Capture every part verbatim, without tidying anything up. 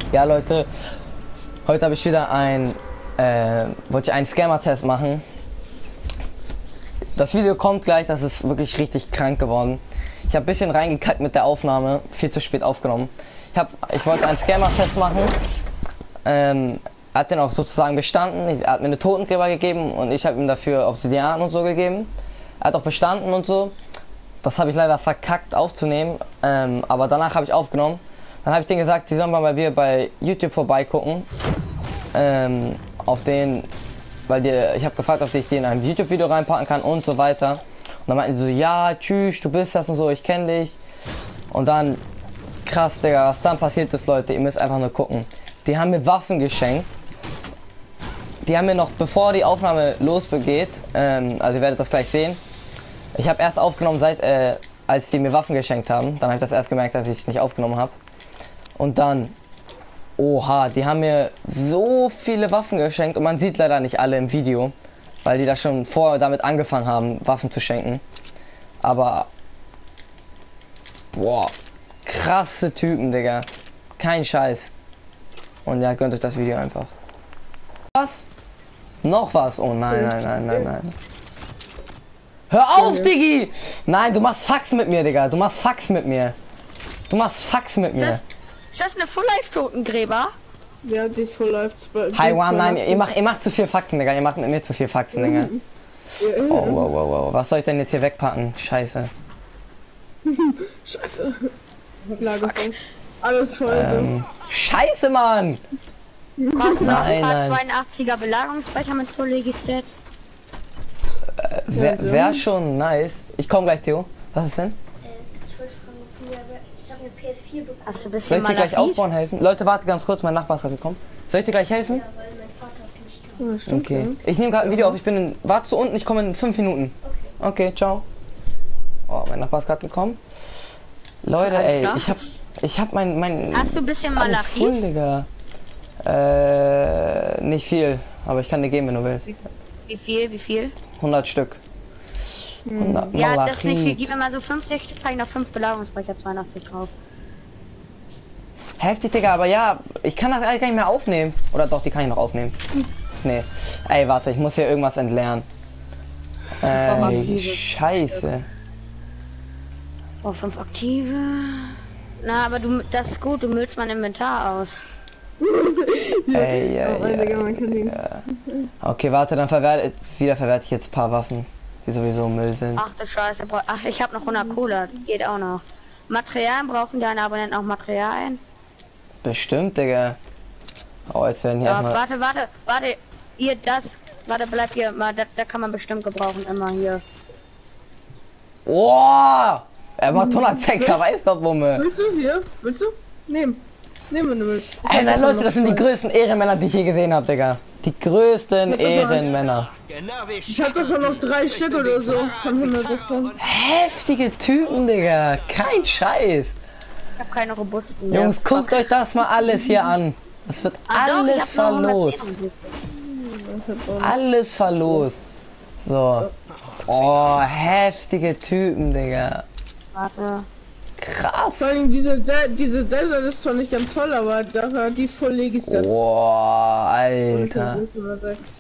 Ja Leute, heute habe ich wieder ein, äh, wollte ich einen Scammer-Test machen. Das Video kommt gleich, das ist wirklich richtig krank geworden. Ich habe ein bisschen reingekackt mit der Aufnahme, viel zu spät aufgenommen. Ich, hab, ich wollte einen Scammer-Test machen. Ähm, er hat den auch sozusagen bestanden, er hat mir eine Totengräber gegeben und ich habe ihm dafür Obsidian und so gegeben. Er hat auch bestanden und so. Das habe ich leider verkackt aufzunehmen, ähm, aber danach habe ich aufgenommen. Dann habe ich denen gesagt, sie sollen mal bei mir bei YouTube vorbeigucken. Ähm, auf den, weil die, ich habe gefragt, ob ich die in ein YouTube-Video reinpacken kann und so weiter. Und dann meinten sie so, ja, tschüss, du bist das und so, ich kenne dich. Und dann, krass, Digga, was dann passiert ist, Leute, ihr müsst einfach nur gucken. Die haben mir Waffen geschenkt. Die haben mir noch, bevor die Aufnahme losbegeht, ähm, also ihr werdet das gleich sehen. Ich habe erst aufgenommen, seit, äh, als die mir Waffen geschenkt haben. Dann habe ich das erst gemerkt, dass ich es nicht aufgenommen habe. Und dann, oha, die haben mir so viele Waffen geschenkt und man sieht leider nicht alle im Video, weil die da schon vorher damit angefangen haben, Waffen zu schenken. Aber, boah, krasse Typen, Digga. Kein Scheiß. Und ja, gönnt euch das Video einfach. Was? Noch was? Oh nein, nein, nein, nein, nein. Hör auf, Diggi! Nein, du machst Fax mit mir, Digga. Du machst Fax mit mir. Du machst Fax mit mir. Ist das, ist das eine Full-Life-Totengräber? Ja, die ist Full-Life. Hi, One, nein, ihr macht, ihr macht zu viel Faxen, Digga. Ihr macht mit mir zu viel Faxen, Digga. Oh, wow, wow, wow. Was soll ich denn jetzt hier wegpacken? Scheiße. Scheiße. Lager voll. Alles voll ähm, so. Scheiße, Mann! Brauchst du noch ein paar zweiundachtziger Belagerungsbecher mit Full Legi-Stats? Äh, Wäre wär schon nice. Ich komme gleich, Theo. Was ist denn? Ich wollte fragen, ob du, ich habe eine P S vier bekommen. Hast du ein bisschen Soll ich dir gleich aufbauen helfen? Leute, warte ganz kurz, mein Nachbar ist gerade gekommen. Soll ich dir gleich helfen? Ja, weil mein Vater ist nicht da. Ja, stimmt, Okay. ja. Ich nehme gerade ein Video auf. Ich bin in. Wartest du unten? Ich komme in fünf Minuten. Okay. Okay, ciao. Oh, mein Nachbar ist gerade gekommen. Leute, Alles ey, klar? ich hab. Ich hab mein. mein Hast du ein bisschen alles Malachit? voll, Digga. Äh, nicht viel. Aber ich kann dir geben, wenn du willst. Wie viel, wie viel? hundert Stück. hundert Ja, Malachit. das ist nicht viel. Gib mir mal so fünfzig Stück, kann ich noch fünf Belagerungsbecher zweiundachtzig drauf. Heftig, Digga, aber ja, ich kann das eigentlich gar nicht mehr aufnehmen. Oder doch, die kann ich noch aufnehmen. Nee. Ey, warte, ich muss hier irgendwas entlernen. Ey, scheiße. Oh, fünf aktive. Na, aber du, das ist gut, du müllst mein Inventar aus. Ey, ja, Oh, ja, Digga, man kann den- ja. Okay, warte, dann verwerte, wieder verwerte ich jetzt ein paar Waffen, die sowieso Müll sind. Ach du Scheiße, bra- ach, ich habe noch hundert Cola, geht auch noch. Material brauchen deine Abonnenten auch Material ein? Bestimmt, Digga. Oh, jetzt werden hier Ja, erstmal... warte, warte, warte, ihr das, warte, bleib hier, mal, da, da kann man bestimmt gebrauchen, immer hier. Oh! Er macht hundertsechser Weißgott-Wumme. Willst du hier? Willst du? Nehmen. Nehmen, wenn du willst. Ich Ey, hab nein, davon Leute, noch das sind die zwei. größten Ehrenmänner, die ich je gesehen habe, Digga. Die größten Ja, Ehrenmänner. Ich hab davon noch drei Stück oder so von hundertsechzern. Heftige Typen, Digga. Kein Scheiß. Ich habe keine robusten mehr. Jungs, guckt euch das mal alles hier an. Es wird Ah, doch, ich alles hab noch verlost. hundertzehn. Alles verlost. So. Oh, heftige Typen, Digga. Warte. Krass. Vor allem diese, De diese Desert ist zwar nicht ganz voll, aber dafür hat die Full Legi Stats. Boah, Und Alter. das ist über sechs.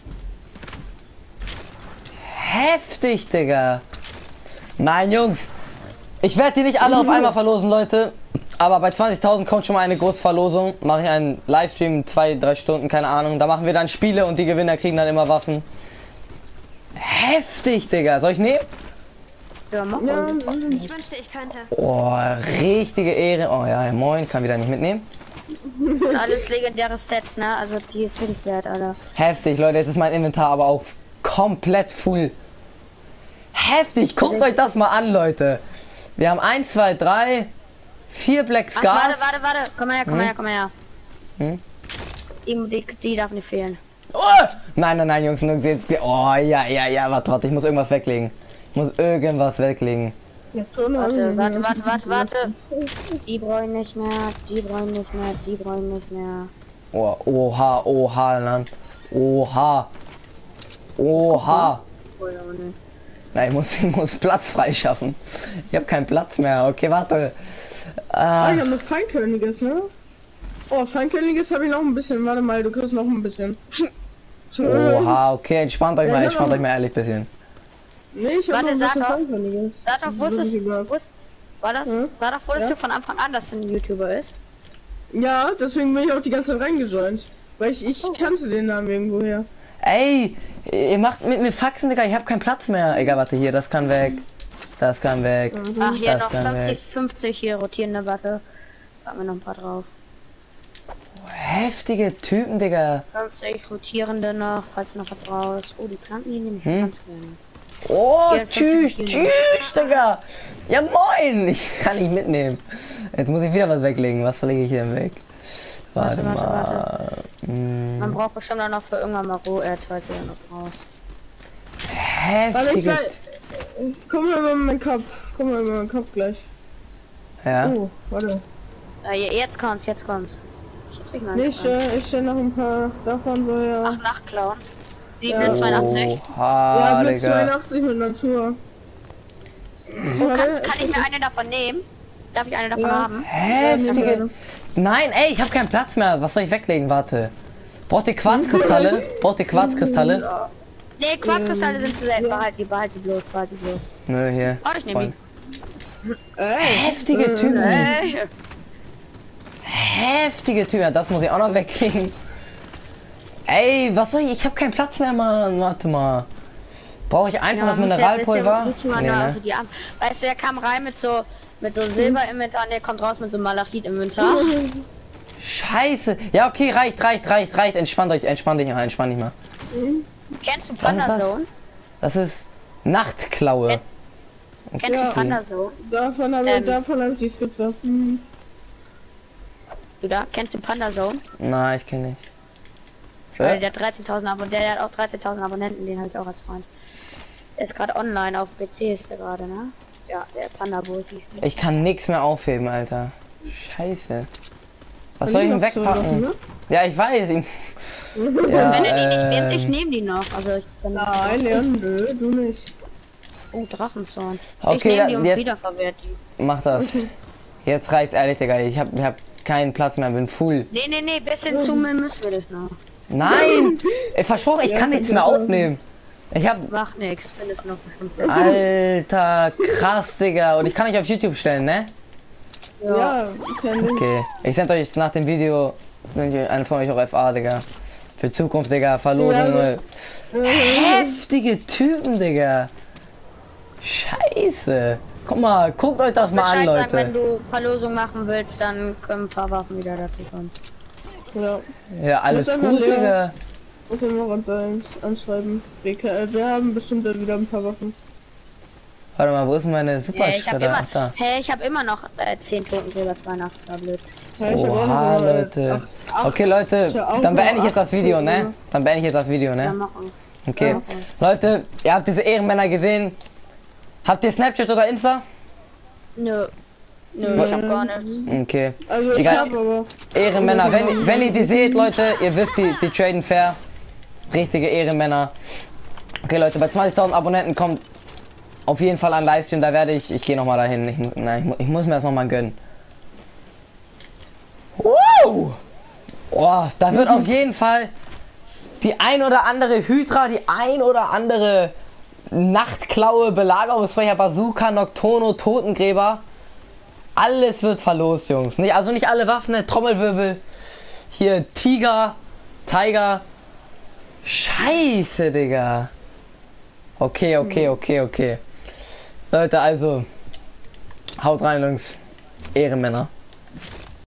Heftig, Digga. Nein, Jungs. Ich werde die nicht alle auf einmal verlosen, Leute. Aber bei zwanzigtausend kommt schon mal eine große Verlosung. Mache ich einen Livestream, zwei, drei Stunden, keine Ahnung. Da machen wir dann Spiele und die Gewinner kriegen dann immer Waffen. Heftig, Digga. Soll ich nehmen? Ja, mach Ja, mal. Ich wünschte, ich könnte. Oh, richtige Ehre. Oh ja, moin. Kann wieder nicht mitnehmen. Das sind alles legendäre Stats, ne? Also die ist wirklich wert, Alter. Heftig, Leute. Jetzt ist mein Inventar aber auch komplett full. Heftig. Guckt euch das mal an, Leute. Wir haben eins, zwei, drei, vier Black Ach, Scars. warte, warte, warte. Komm mal her, komm mal Hm? her, komm mal her. Hm? Die, die, die darf nicht fehlen. Oh! Nein, nein, nein, Jungs. Nur, oh, ja, ja, ja. Warte, warte. Ich muss irgendwas weglegen. Ich muss irgendwas weglegen. Ja, schon, Warte, also, warte, warte, warte, warte. Lass uns- Die brauchen nicht mehr, die brauchen nicht mehr, die brauchen nicht mehr. Oh, oha, oha, Mann. Oha. Oha. Oder nicht? Nein, ich muss, ich muss Platz freischaffen. Ich habe keinen Platz mehr. Okay, warte. Ah, Ah, ich hab noch Feinköniges, ne? Oh, Feinköniges habe ich noch ein bisschen. Warte mal, du kriegst noch ein bisschen. Oha, okay, entspannt euch Ja, mal, ja. entspannt euch mal ehrlich bisschen. Nee, ich habe noch Warte, ein sag bisschen doch. Feinköniges. Sag doch, wusstest, Überhaupt. wusst, war das? Hm? Sag doch, wusstest Ja. du von Anfang an, dass er ein YouTuber ist? Ja, deswegen bin ich auch die ganze Zeit reingejoint. Weil ich, ich Oh. kannte den Namen irgendwoher. Ey, ihr macht mit mir Faxen, Digga, ich hab keinen Platz mehr. Egal, warte, hier, das kann weg. Das kann weg. Ach, hier Das noch kann fünfzig, weg. fünfzig hier rotierende Warte. Packen wir noch ein paar drauf. Heftige Typen, Digga. fünfzig rotierende noch, falls noch was raus. Oh, die Planken, die nehme ich Hm? ganz gerne. Oh, Hier, tschüss, fünfzig tschüss, Digga. Ja, moin. Ich kann nicht mitnehmen. Jetzt muss ich wieder was weglegen. Was lege ich denn weg? Warte, Warte, warte, mal. Hm, Man braucht bestimmt auch noch für irgendwann mal Roherz, falls ihr dann noch raus. Warte, ich heftige... sag. Guck mal in meinen Kopf. Guck mal in meinen Kopf gleich. Ja? Oh, warte. Ja, je- jetzt kommt's, jetzt kommt's. Jetzt bin ich mal Nee, ich, gespannt. äh, ich stell noch ein paar davon so, ja. Ach, Nachtclown. Die Ja. mit zweiundachtzig. Oha, ja, mit Digga. zweiundachtzig mit Natur. Du kannst, kann ich mir eine davon nehmen? Darf ich eine davon Ja. haben? Heftige... Nein, ey, ich habe keinen Platz mehr. Was soll ich weglegen? Warte. Braucht ihr Quarzkristalle? Braucht ihr Quarzkristalle? Nee, Quarzkristalle sind zu selten. Behalt die, behalt die bloß, behalt die bloß. Nö, hier. Oh, ich nehme die. Ey, Heftige Typen. Ey. Heftige Typen. Ja, das muss ich auch noch weglegen. Ey, was soll ich? Ich habe keinen Platz mehr, Mann. Warte mal. Brauche ich einfach das muss ja ein bisschen- Mineralpulver? muss man Nee, da ne? auch die Arme- Weißt du, er kam rein mit so mit so Silber-Inventar und der kommt raus mit so Malachit-Inventar. Scheiße. Ja, okay, reicht, reicht, reicht, reicht. Entspannt euch, entspannt dich mal, entspannt dich mal. Kennst du Was ist Panda das? Zone? Das ist Nachtklaue. Ja. Kennst Ja. du Panda Zone? davon habe Ähm. ich, davon hab ich die Skizze. Hm. Du da? Kennst du Panda Zone? Nein, ich kenne nicht. Weil Ja? der hat dreizehntausend Abonnenten, der hat auch dreizehntausend Abonnenten, den habe ich auch als Freund. Der ist gerade online auf P C ist der gerade, ne? Ja, der Panda Boy hieß der. Ich kann nichts mehr aufheben, Alter. Scheiße. Was Und soll die ich denn noch zwei wegpacken? Wochen, ne? Ja, ich weiß. Ich... Ja, Wenn du die nicht nimmst, ich ähm, nehme die noch. Also ich bin Nein, Leon, nö, du nicht. Oh, Drachenzorn. ich Okay, nehme die ja, und jetzt- wiederverwert die. Mach das. Jetzt reicht's ehrlich, Digga. Ich hab, ich hab keinen Platz mehr, bin full. Nee, nee, nee, bisschen zoomen müssen wir dich noch. Nein! Ey, versprochen, ich Ja, kann nichts mehr kannst du aufnehmen. Ich hab... Macht nix, findest noch bestimmt. Alter, krass, Digga. Und ich kann nicht auf YouTube stellen, ne? Ja, kenn ich. Okay. Ich send euch nach dem Video einen von euch auch F A, Digga. Für Zukunft, Digga. Verlosung. Ja, äh, Heftige Typen, Digga. Scheiße. Guck mal, guckt euch das mal an, Bescheid sagen, wenn Leute. du Verlosung machen willst, dann können ein paar Waffen wieder dazu kommen. Ja, Ja, alles Muss einfach gut, leer. Digga. muss immer was sein, anschreiben. Wir, ke- wir haben bestimmt dann wieder ein paar Waffen. Warte mal, wo ist meine Hey, ich habe Superstelle? immer, Ach, da. hey, ich habe immer noch äh, zehn Totengräber zweiundachtzig blöd. Ja, ich hab auch Oha, noch, äh, Leute. acht- acht- Okay, Leute, ich hab auch dann noch beende ich jetzt das acht Video, ne? Toten. Dann beende ich jetzt das Video, Ja, ne? machen. Okay. Ja. Leute, ihr habt diese Ehrenmänner gesehen. Habt ihr Snapchat oder Insta? Nö. Nö, ich hab gar nichts. Okay. Also ich Egal. hab aber. Ehrenmänner, wenn, wenn ihr die seht, Leute, ihr wisst, die, die traden fair. Richtige Ehrenmänner. Okay, Leute, bei zwanzigtausend Abonnenten kommt auf jeden Fall ein Livestream, da werde ich, ich gehe noch mal dahin. Ich, mu- nein, ich, mu- ich muss mir das noch mal gönnen. Wow! Oh, da wird auf jeden Fall die ein oder andere Hydra, die ein oder andere Nachtklaue, Belagerungsfeuer, Bazooka, Nocturno, Totengräber. Alles wird verlost, Jungs. Nicht, also nicht alle Waffen, ne? Trommelwirbel. Hier Tiger, Tiger. Scheiße, Digga. Okay, okay, okay, okay. Leute, also haut rein, Jungs. Ehrenmänner.